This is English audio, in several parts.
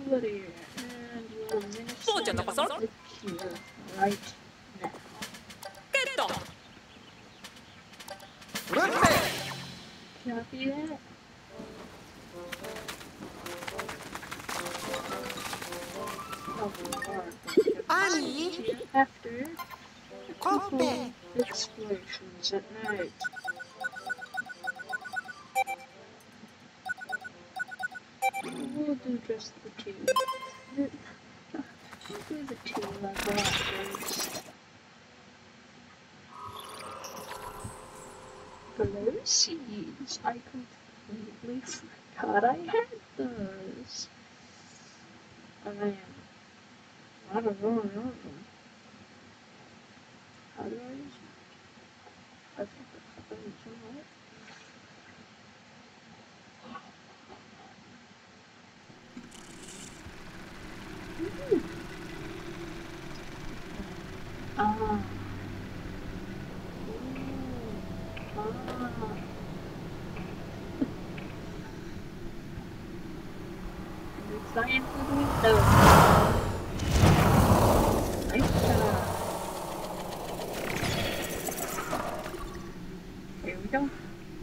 ability, and we'll administer ¿Qué pasó? the cure right now. ¡Quieto! Copy that. Annie? After Kobe. explorations at night. We'll do just the two. We'll do the two level first. Glow seeds. I completely forgot I had those. I don't know. How do I use them? I think that's how I use them, right? Ah. Science is window. Nice job. Here we go.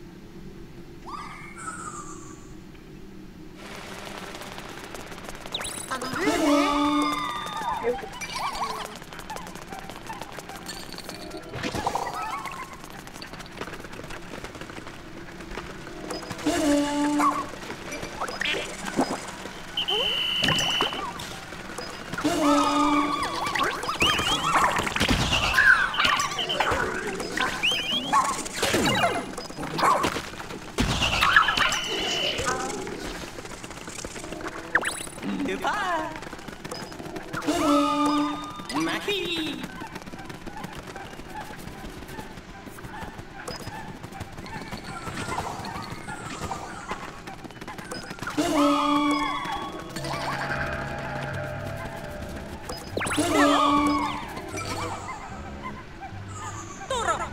Here we go. Goodbye! Mackie! Toro!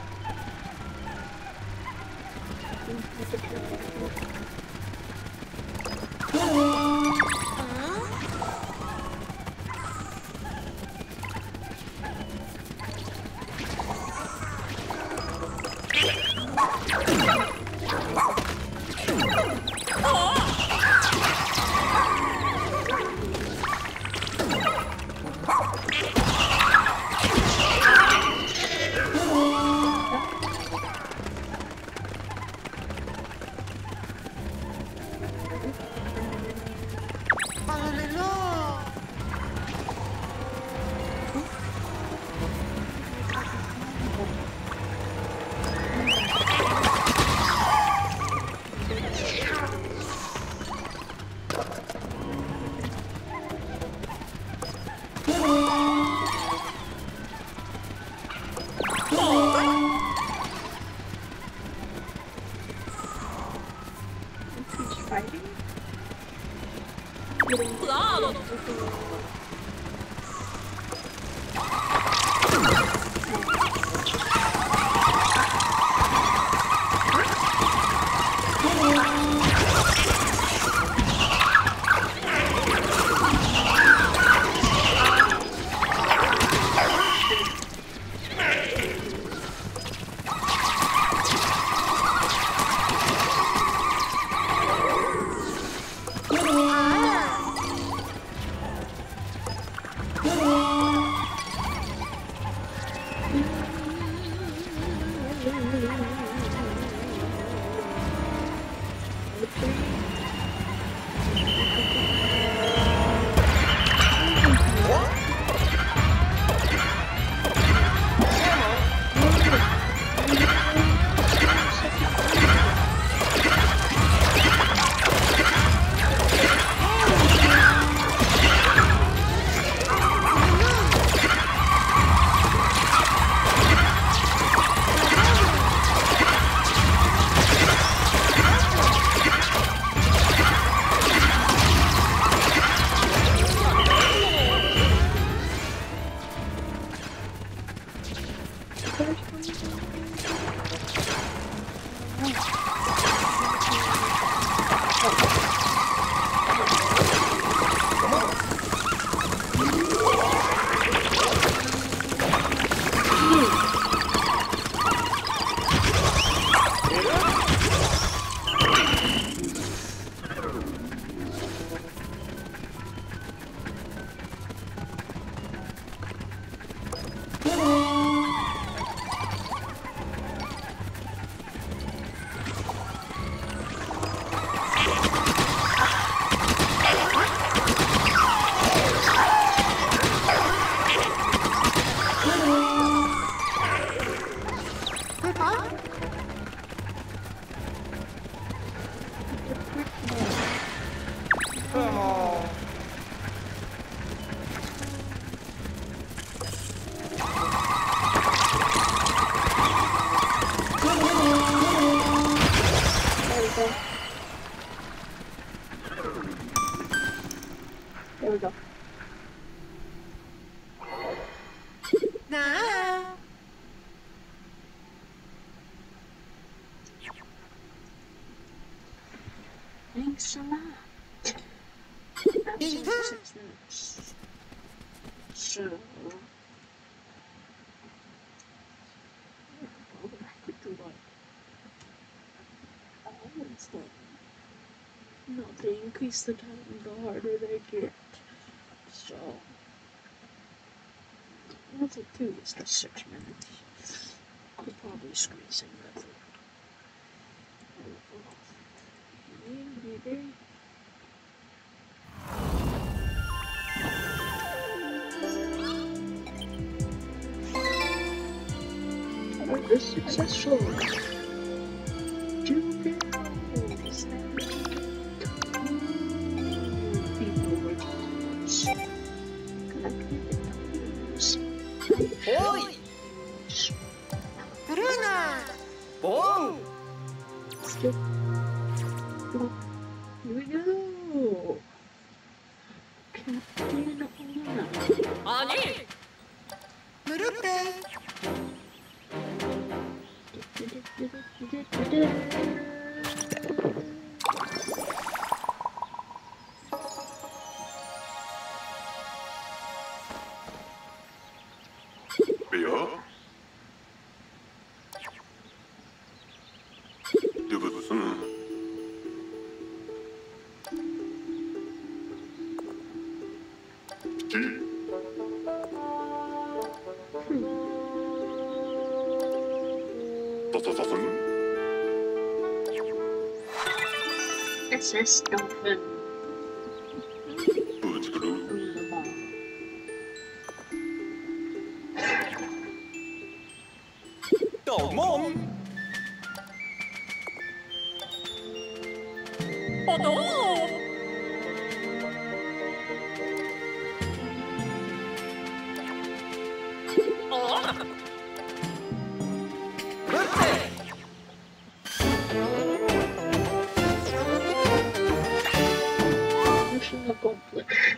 He's fighting? Cuidado! There we go. Nah. Thanks a lot. That was only 6 minutes. So, I'll go back to what I always done. No, they increase the time the harder they get. So, we'll take 2 weeks to 6 minutes. Could probably squeeze in that. Maybe. Order successful. 2 girls. People were just collected numbers. Oi! Bruna. Bong! Still. Here we go. Captain Anna. 아니! Murute. 왜요? 누구슨? SS Dolphin. 부지그루 또몸 어도 그렇지 Mission accomplished.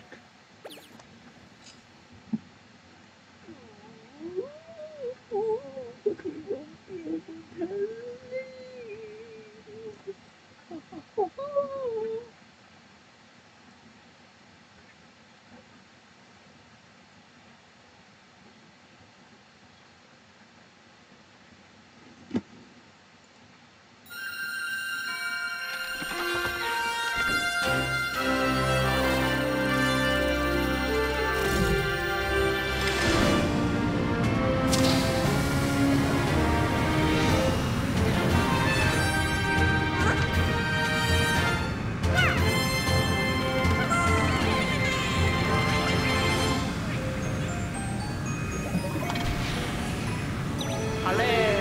갈래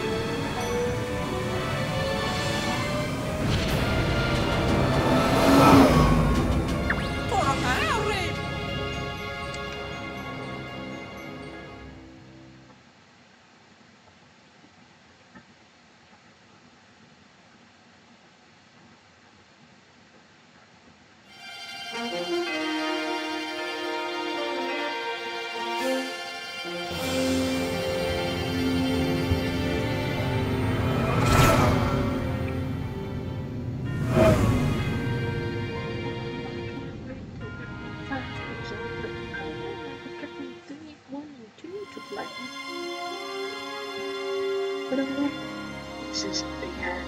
돌아가요 우리 This is the end.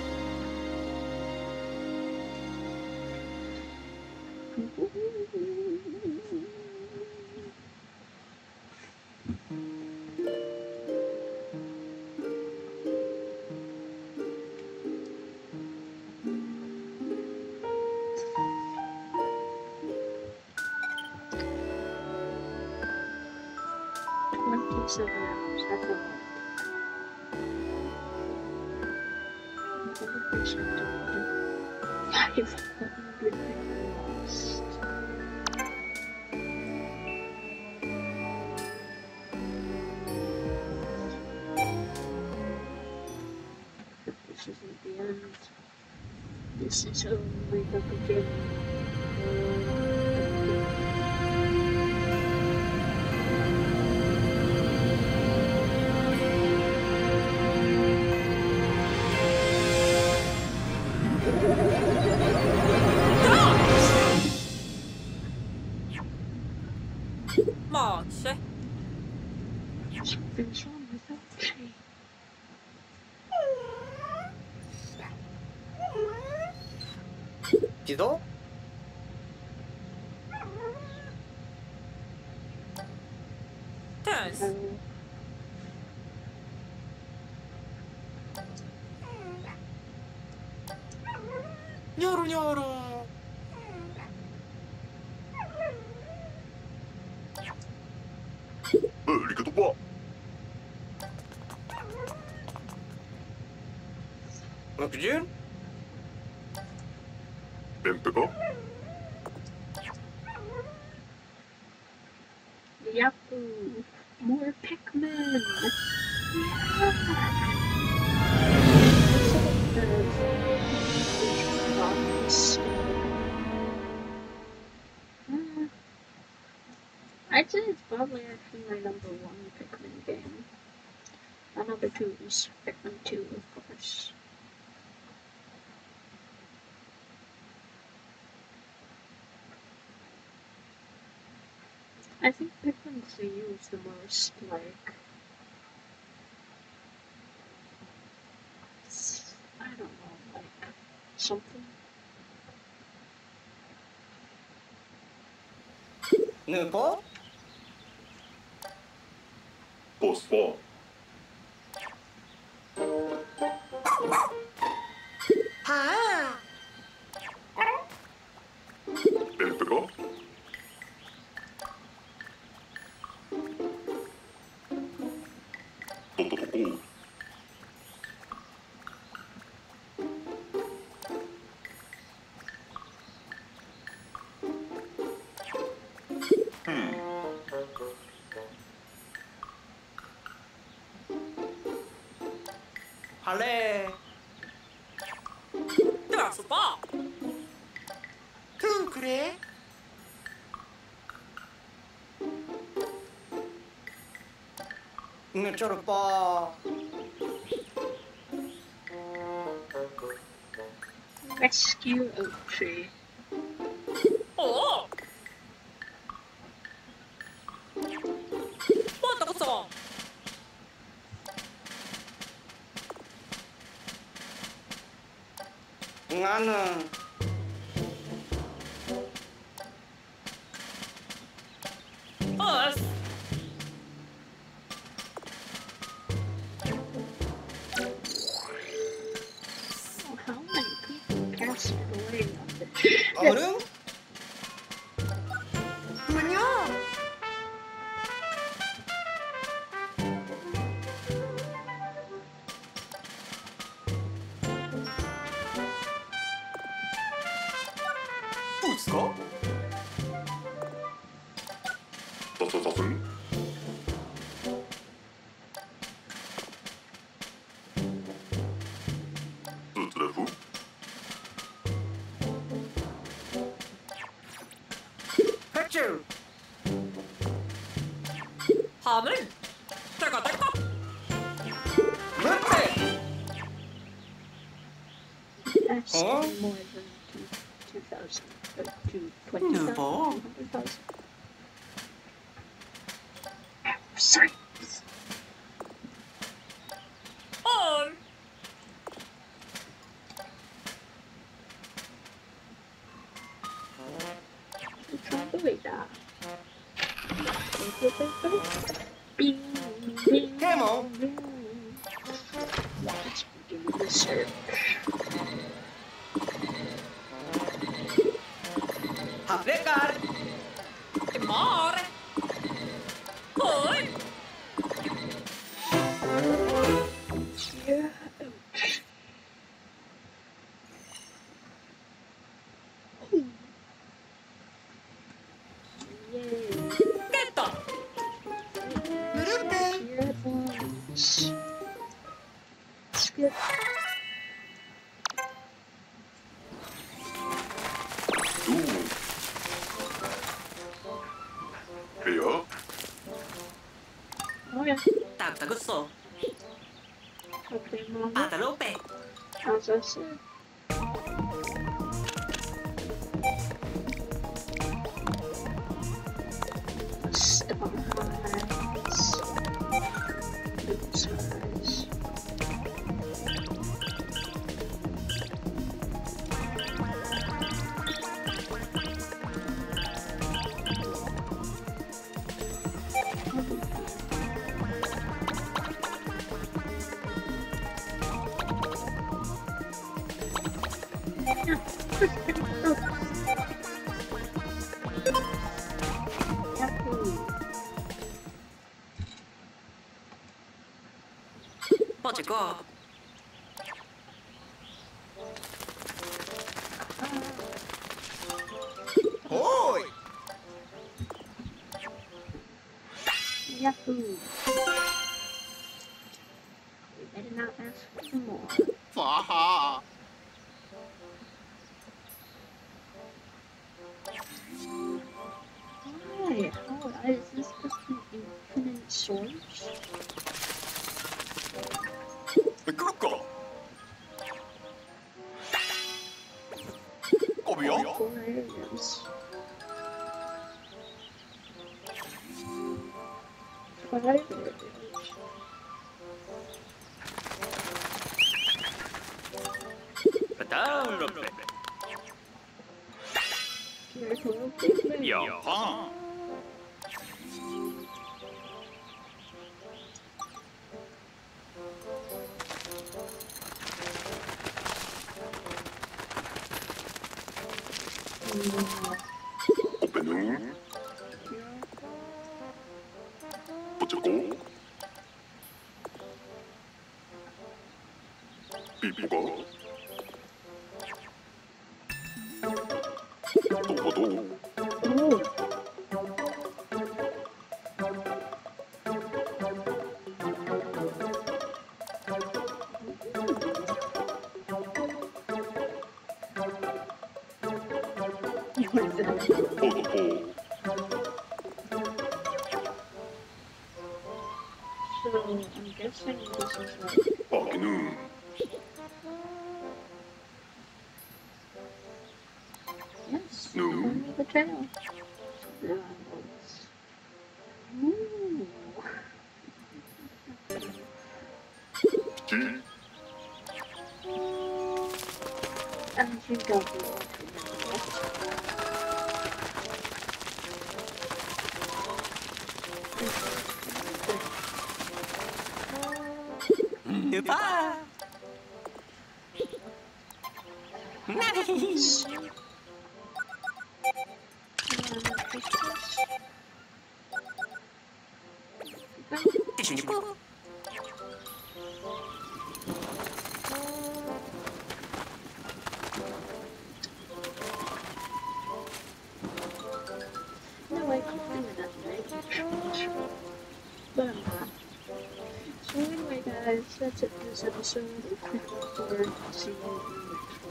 Seven hours. That's a lot. What did we do? 500 lost. This is only the beginning. Mosse. Something's wrong with that tree. 지도? 텐스. Oh, 뇨루뇨루. 이렇게 봐. 그지? 뱀빼가 Yahoo! More Pikmin! I'd say it's probably actually my number one Pikmin game. My number two is Pikmin 2, of course. I think Pikmin 3 was the most, like, I don't know, like, something. 누구? 보스 4. 하. 뱀빼가 또또또고 할래. 들어왔어 봐. 그래? 저를 봐. Rescue Oak Tree. 어. 뭐 나갔어? 나는 버스. Oh, how many people passed away on this ship? 얼음? 뭐냐? 부스거? 따따따순 뚜드레후 배출. 하늘. 내가. 롯데. That's Huh? more than 2,000. To 20,000. 누구? 100,000. Science! 헐. Trombita. Bing, bing, Demo. bing. Let's begin the search. 합백깔. Che more. 헐. Yeah, ouch. Yay. 깼다. 무릎대. Here at once. Skip. Beer. Oh yeah. Tanta gusto. Okay, Mama. Patalupe. As I said. Stars. Losers. Poczeko. Hoy! Yahoo! You better not ask for more. Faha. Why? How is this supposed to be infinite swords? Kuko. Kobiyo. Aquariums. Five areas. Patalupe. Careful, big Yo. Ha. 오펜은 어쩌고 삐삐가 또도 Oh, 오도포 so I'm guessing this is like 빠기는 yes, No. only the trail. Ooh. 지 I think I'll be able to remember that. Yupa. Nice. Tishipu. No, I could do it that way. But I'm not. So anyway guys, that's it for this episode. Quick forward. See you in the next one.